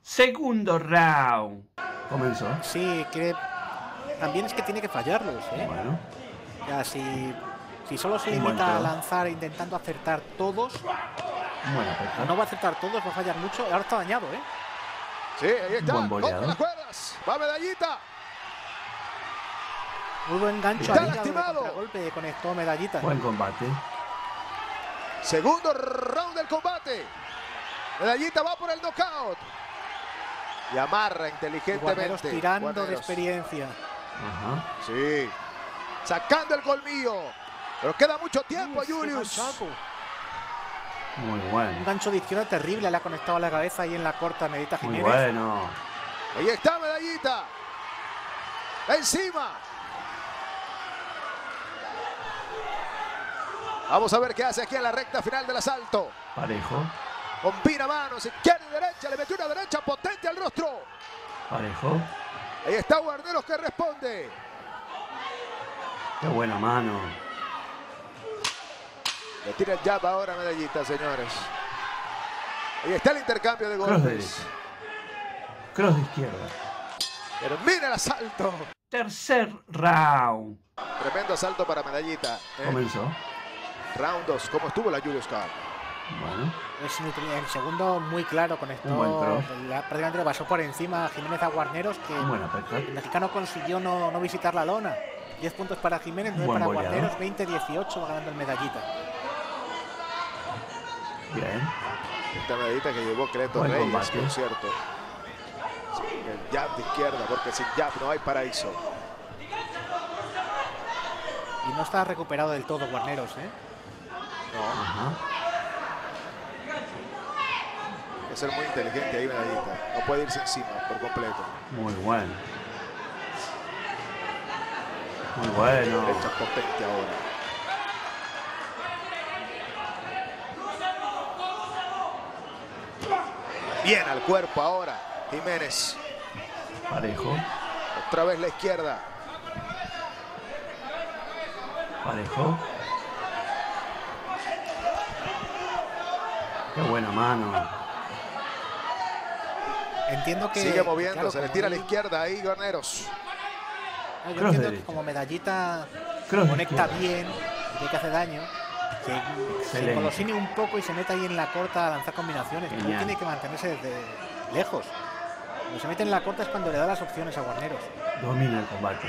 Segundo round. Comenzó. Sí, que también es que tiene que fallarlos, ¿eh? Bueno. Ya, si solo se limita a lanzar intentando acertar todos, no va a acertar todos, va a fallar mucho. Ahora está dañado, ¿eh? Sí, ahí está. Buen Contra boleado. las cuerdas. Va Medallita. Muy buen gancho. Está ahí, lastimado. Golpe, conectó Medallita. Buen combate. Segundo round del combate. Medallita va por el knockout. Y amarra inteligentemente. Guarneros tirando Guarneros. de experiencia. Ajá. Sí. Sacando el colmillo. Pero queda mucho tiempo a Julius. Muy Un bueno. gancho de izquierda terrible, le ha conectado a la cabeza ahí en la corta Medallita Muy Jiménez. bueno. Ahí está Medallita. Encima. Vamos a ver qué hace aquí en la recta final del asalto. Parejo. Combina manos, izquierda y derecha. Le metió una derecha potente al rostro. Parejo. Ahí está Guarneros que responde. Qué buena mano. Le tira el jab ahora Medallita, señores. Ahí está el intercambio de Cross golpes. derecha. Cross de izquierda. Termina el asalto. Tercer round. Tremendo asalto para Medallita. Comenzó. Round 2. ¿Cómo estuvo la Julius Cup? Bueno. Es el segundo muy claro, conectó. Un buen cross. Prácticamente le pasó por encima a Jiménez a Guarneros, que Un buen uppercut. el mexicano consiguió no visitar la lona. 10 puntos para Jiménez, 9 Buen para boleado. Guarneros, 20-18 va ganando el Medallita. Bien. Esta Medallita que llevó Cleto Buen Reyes, combate. por cierto. Sí, el jab de izquierda, porque sin jab no hay paraíso. Y no está recuperado del todo Guarneros, ¿eh? No, Ajá. hay que ser muy inteligente ahí Medallita. No puede irse encima por completo. Muy bueno. Muy bueno. Derecha potente ahora. Bien al cuerpo ahora Jiménez. Parejo. Otra vez la izquierda. Parejo. Qué buena mano. Entiendo que... Sigue moviendo, claro, se le como tira a la él- izquierda ahí Guarneros. yo Cross entiendo derecha. que como Medallita Cross de conecta izquierda. bien, ve que hace daño, se Excelente. colosine un poco y se mete ahí en la corta a lanzar combinaciones. Pero él Genial. tiene que mantenerse desde lejos. Cuando se mete en la corta es cuando le da las opciones a Guarneros. Domina el combate.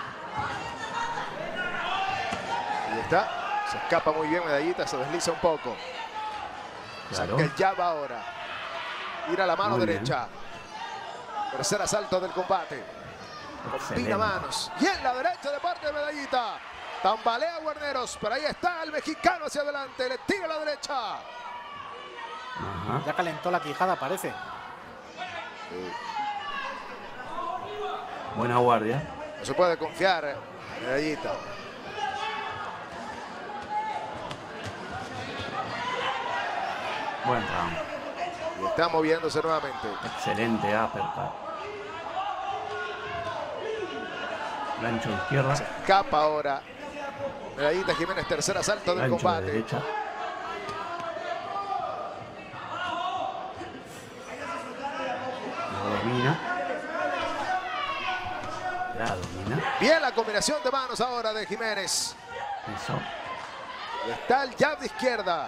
Ahí está. Se escapa muy bien Medallita, se desliza un poco. Claro. Saca el jab ahora. Tira la mano Muy bien. derecha. Tercer asalto del combate. Combina Excelente. manos. Y en la derecha de parte de Medallita. Tambalea Guarneros, pero ahí está el mexicano hacia adelante. Le tira a la derecha. Ajá. Ya calentó la quijada, parece. Buena guardia. No se puede confiar, Medallita. Buen round. Y está moviéndose nuevamente. Excelente uppercut. Gancho de izquierda. Se escapa ahora. Medallita Jiménez, tercer asalto del Gancho de combate. derecha. Lo domina. La domina. Bien la combinación de manos ahora de Jiménez. Eso. Y está el jab de izquierda.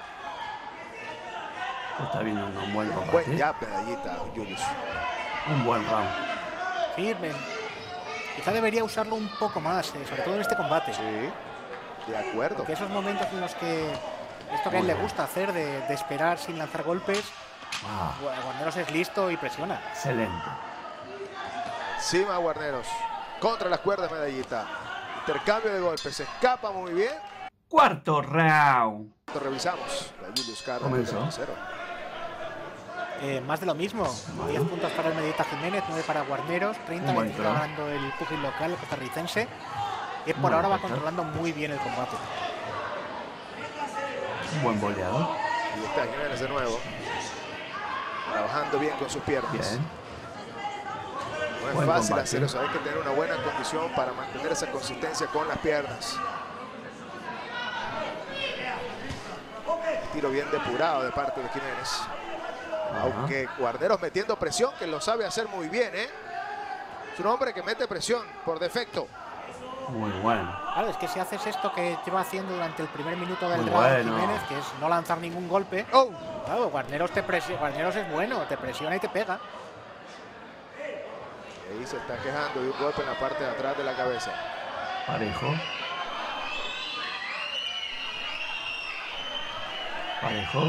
Está viendo un buen Buen combate. jab, Medallita, Julius. Un buen round. Firme. Quizá debería usarlo un poco más, sobre todo en este combate. Sí, de acuerdo. Porque esos momentos en los que esto que a él le gusta hacer, de esperar sin lanzar golpes, Ah, Guarneros es listo y presiona. excelente. Encima Guarneros. Contra las cuerdas Medallita. Intercambio de golpes. Se escapa muy bien. Cuarto round. Lo revisamos. La Julius Carlos. Comenzó. Más de lo mismo. 10 puntos para el Medallita Jiménez, 9 para Guarneros, 30 Un buen está cross. ganando el pugil local, el costarricense. Y por Buen ahora va cross. controlando muy bien el combate. Un buen boleado. Y está Jiménez de nuevo. Trabajando bien con sus piernas. Bien. No es Buen fácil combate. hacer eso. Hay que tener una buena condición para mantener esa consistencia con las piernas. Tiro bien depurado de parte de Jiménez. Aunque Guarneros metiendo presión, que lo sabe hacer muy bien, ¿eh? Es un hombre que mete presión por defecto. Muy bueno. Claro, es que si haces esto que lleva haciendo durante el primer minuto del round Jiménez, que es no lanzar ningún golpe, claro, Guarneros es bueno, te presiona y te pega. Ahí se está quejando de un golpe en la parte de atrás de la cabeza. Parejo. Parejo.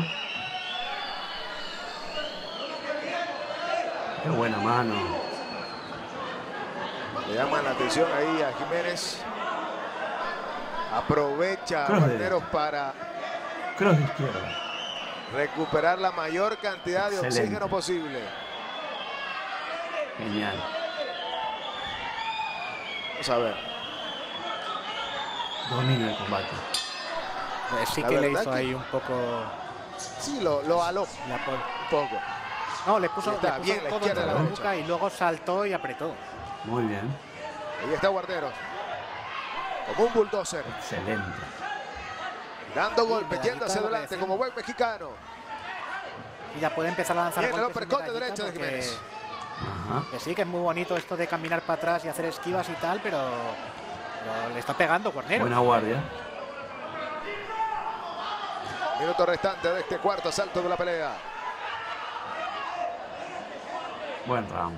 Qué buena mano. Le llaman la atención ahí a Jiménez. Aprovecha a Guarneros para cross de izquierda. Recuperar la mayor cantidad de oxígeno posible. Genial. Vamos a ver. Domina el combate. Sí que le hizo ahí un poco. Sí, lo aló un poco. No, le puso bien la todo izquierda en la boca y luego saltó y apretó. Muy bien. Ahí está Guarneros. Como un bulldozer. Excelente. Dando golpes, yendo hacia adelante como buen mexicano. Y ya puede empezar a lanzar golpes. El uppercut de derecha de Jiménez. Que sí, que es muy bonito esto de caminar para atrás y hacer esquivas y tal, pero le está pegando Guarneros. Buena guardia. Minuto restante de este cuarto asalto de la pelea. Buen round.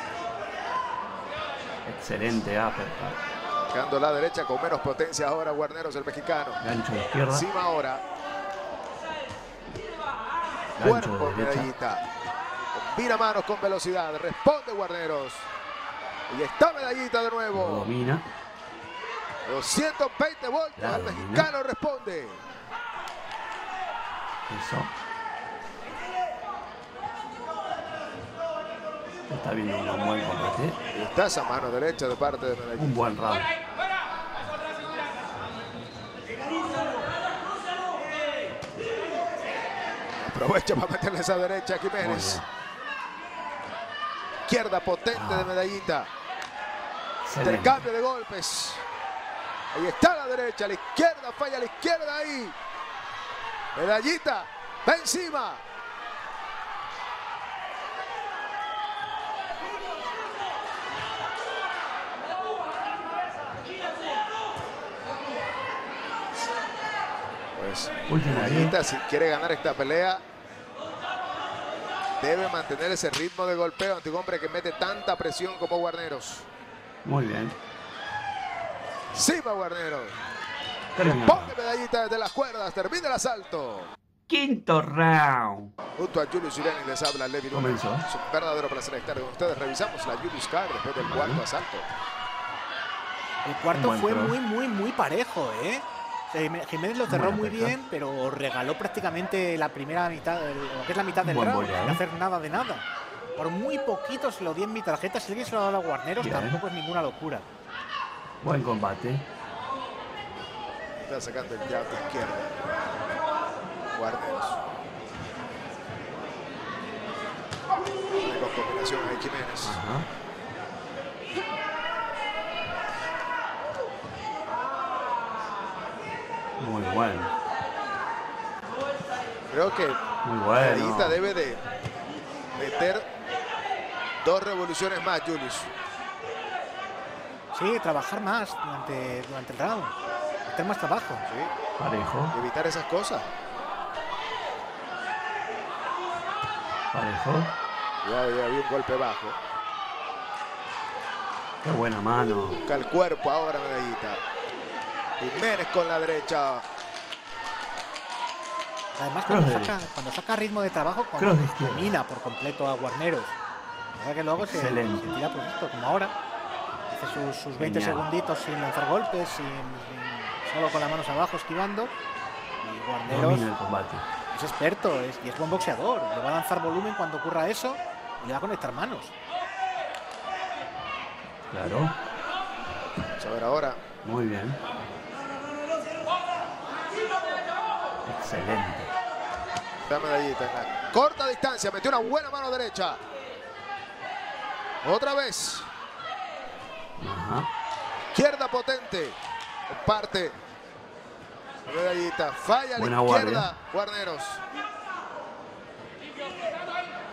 Excelente uppercut. Sacando la derecha con menos potencia ahora Guarneros, el mexicano. Gancho de izquierda. Encima ahora. Gancho Cuerpo, de derecha. medallita. Combina manos con velocidad. Responde Guarneros. Y está medallita de nuevo. Lo domina. 220 voltios. El mexicano responde. Eso. Está viendo un buen combate. Y está esa mano derecha de parte de medallita. Un buen round. Aprovecha para meterle esa derecha a Jiménez. Izquierda potente de medallita. Intercambio de golpes. Ahí está la derecha, la izquierda, falla la izquierda ahí. Medallita, va encima. Pues Medallita, si quiere ganar esta pelea, debe mantener ese ritmo de golpeo ante un hombre que mete tanta presión como Guarneros. Muy bien. Sí, va Guarneros. Responde medallita desde las cuerdas. Termina el asalto. Quinto round. Junto a Julius Irene les habla Levi Luna. Es un verdadero placer estar con ustedes. Revisamos la Julius Card después del cuarto asalto. El cuarto fue muy parejo, ¿eh? Jiménez lo cerró muy bien, pero regaló prácticamente la primera mitad, lo que es la mitad del round, sin hacer nada de nada. Por muy poquito se lo di en mi tarjeta. Si alguien se lo ha dado a Guarneros, tampoco es ninguna locura. Buen combate. Está sacando el jab de izquierda. Guarneros. Con combinación ahí Jiménez. Muy bueno. Creo que Medallita debe de meter 2 revoluciones más, Julius. Sí, trabajar más durante el round. Meter más trabajo. Sí. Parejo. Evitar esas cosas. Parejo. Ya había un golpe bajo. Qué buena mano. Busca el cuerpo ahora Medallita. Jiménez con la derecha. Además, cuando saca ritmo de trabajo, domina por completo a Guarneros. O sea que luego se tira por esto, como ahora. Hace sus 20 segunditos sin lanzar golpes, solo con las manos abajo esquivando. Y Guarneros es experto y es buen boxeador. Le va a lanzar volumen cuando ocurra eso y le va a conectar manos. Claro. Vamos a ver ahora. Muy bien. Excelente. La Medallita en la corta distancia. Metió una buena mano derecha. Otra vez. Izquierda potente. Parte. Medallita. Falla a la izquierda. Guarneros.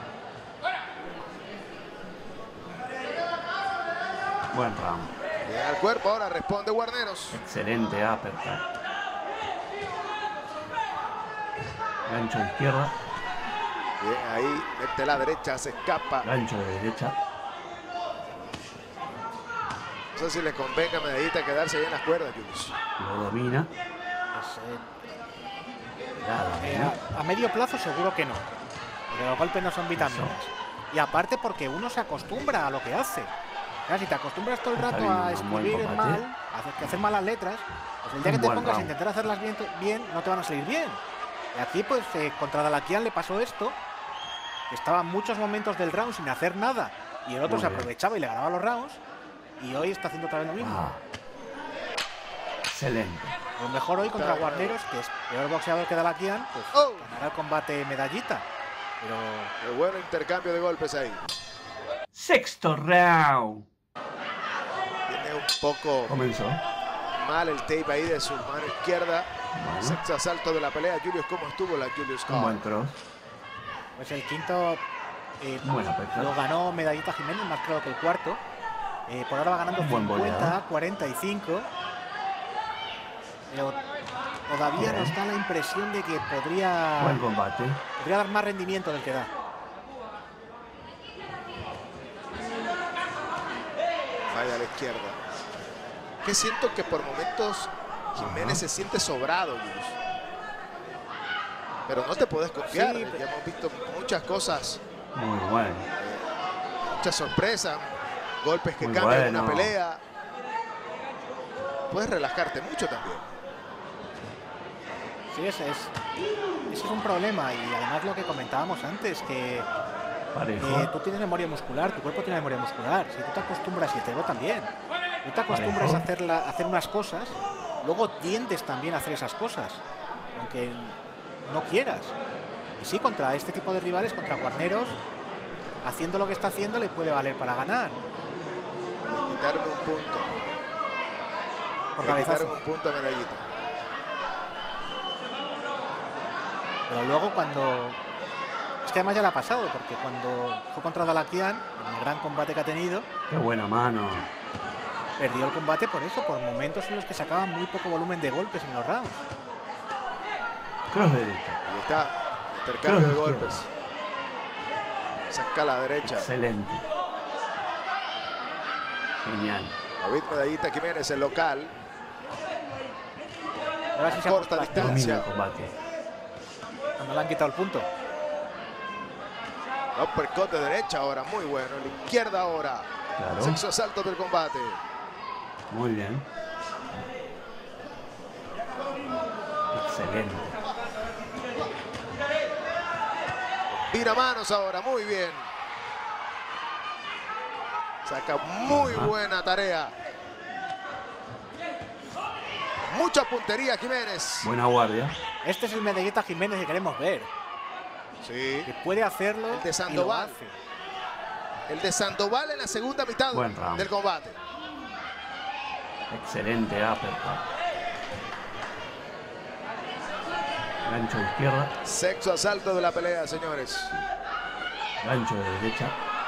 Buen round. Llega al cuerpo, ahora responde Guarneros. Excelente uppercut. Gancho de izquierda. Bien, ahí mete la derecha, se escapa. Gancho de derecha. No sé si le convenga a Medallita quedarse ahí en las cuerdas, Julius. Lo domina. A medio plazo seguro que no. Porque los golpes no son vitaminas. Y aparte porque uno se acostumbra a lo que hace. Claro, si te acostumbras todo el rato a escribir mal, a hacer malas letras, pues el día que te pongas a intentar hacerlas bien, no te van a salir bien. Y aquí pues contra Dalakian le pasó esto, que estaba en muchos momentos del round sin hacer nada y el otro se aprovechaba y le ganaba los rounds, y hoy está haciendo otra vez lo mismo. Excelente. Lo mejor hoy contra Guarneros, que es peor boxeador que Dalakian, pues ganará el combate Medallita. Pero qué bueno intercambio de golpes ahí. Sexto round. Tiene un poco mal el tape ahí de su mano izquierda. Sexto asalto de la pelea. Julius, ¿cómo estuvo la Julius Carr? Un buen cross. Pues el quinto lo ganó Medallita Jiménez, más claro que el cuarto. Por ahora va ganando 50-45. Pero todavía nos da la impresión de que podría dar más rendimiento del que da. Falla a la izquierda. Que siento que por momentos Jiménez se siente sobrado, Julius. Pero no te puedes confiar. Sí, ya hemos visto muchas cosas. Muy bueno. Muchas sorpresas. Golpes que cambian una pelea. Puedes relajarte mucho también. Sí, ese es un problema. Y además lo que comentábamos antes, que tú tienes memoria muscular, tu cuerpo tiene memoria muscular. Si tú te acostumbras, y el cerebro también, tú te acostumbras a hacer unas cosas, luego tiendes también a hacer esas cosas, aunque no quieras. Y sí, contra este tipo de rivales, contra Guarneros, haciendo lo que está haciendo le puede valer para ganar. Quitarme un punto. Quitarme un punto a Medallita. Pero luego cuando... Es que además ya le ha pasado, porque cuando fue contra Dalakian, en el gran combate que ha tenido... ¡Qué buena mano! Perdió el combate por eso, por momentos en los que sacaban muy poco volumen de golpes en los rounds. Cross derecha. Ahí está, intercambio de golpes. Saca a la derecha. Excelente. Genial. David Medallita Jiménez, el local. Ahora sí se corta distancia. El combate. No le han quitado el punto. Uppercut de derecha ahora, muy bueno. La izquierda ahora. Claro. Sexto asalto del combate. Muy bien. Excelente. Tira manos ahora, muy bien. Saca muy buena tarea. Mucha puntería Jiménez. Buena guardia. Este es el Medallita Jiménez que queremos ver. Sí. Que puede hacerlo. El de Sandoval. El de Sandoval en la segunda mitad del combate. Excelente uppercut. Gancho de izquierda. Sexto asalto de la pelea, señores. Gancho de derecha.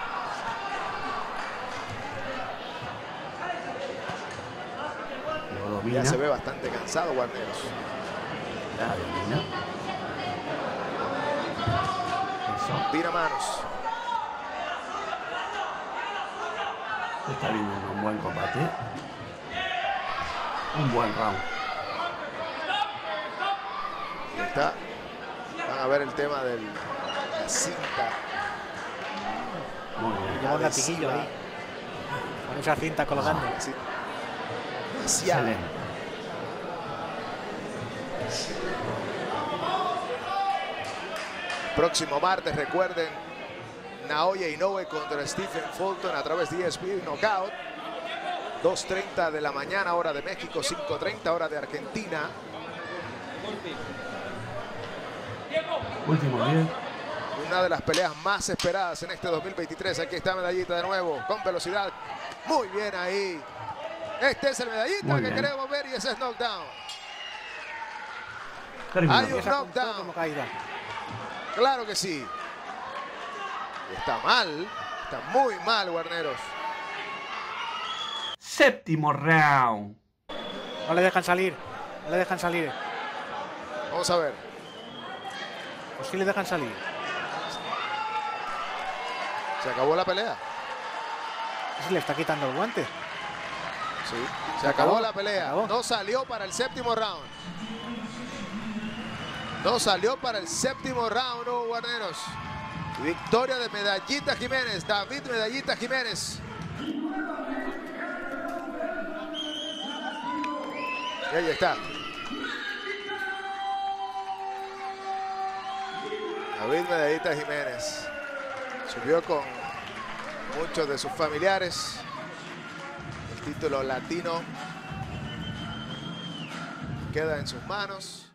Lo domina. Ya se ve bastante cansado Guarneros. La domina. Eso. Tira manos. Está viendo un buen combate. Un buen round. Ahí está. Van a ver el tema de la cinta. Muy bien. Lleva un latiguillo ahí. Con esa cinta colgando. Excelente. Próximo martes, recuerden, Naoya Inoue contra Stephen Fulton a través de ESPN Knockout. 2:30 de la mañana, hora de México, 5:30 hora de Argentina. Último 10. Una de las peleas más esperadas en este 2023. Aquí está Medallita de nuevo, con velocidad. Muy bien ahí. Este es el Medallita que queremos ver y ese es knockdown. Hay un knockdown. Claro que sí. Está mal. Está muy mal, Guarneros. Séptimo round. No le dejan salir. No le dejan salir. Vamos a ver. Pues sí le dejan salir. Se acabó la pelea. Sí le está quitando el guante. Sí, se acabó la pelea. Se acabó. No salió para el séptimo round. No salió para el séptimo round, Hugo Guarneros. Victoria de Medallita Jiménez, David Medallita Jiménez. Y ahí está. David Medallita Jiménez. Subió con muchos de sus familiares. El título latino queda en sus manos.